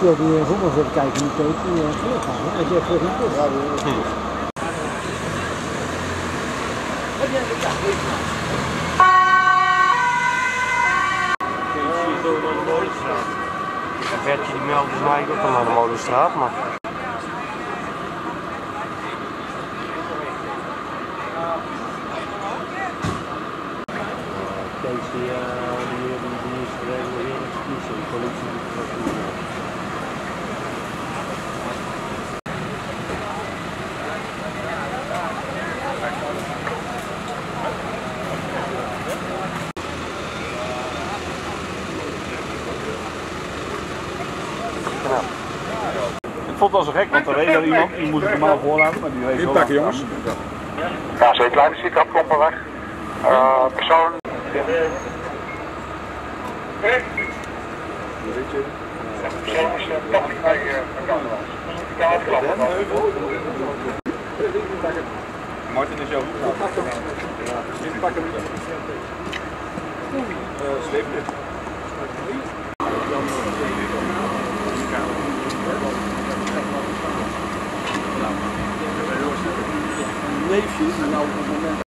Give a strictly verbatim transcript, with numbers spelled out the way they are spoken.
wil die voetbal even kijken in de keek, die uh, gaan. Hij zegt voor een kus. Ja, dat is Bertje die meldde mij ook al naar de Molenstraat, maar... Kees die, uh, die, die, die is geregeld in de politie. Ik vond het wel zo gek, want er reed er iemand, die moet het normaal voorlaten, maar die reed wel. Inpakken jongens. K C Kleine Ziekrap, Komperweg. Uh, persoon. Persoon is tapping bij McDonald's. Martin is jouw inpakken. Sleepje. Neefje, die nou op het moment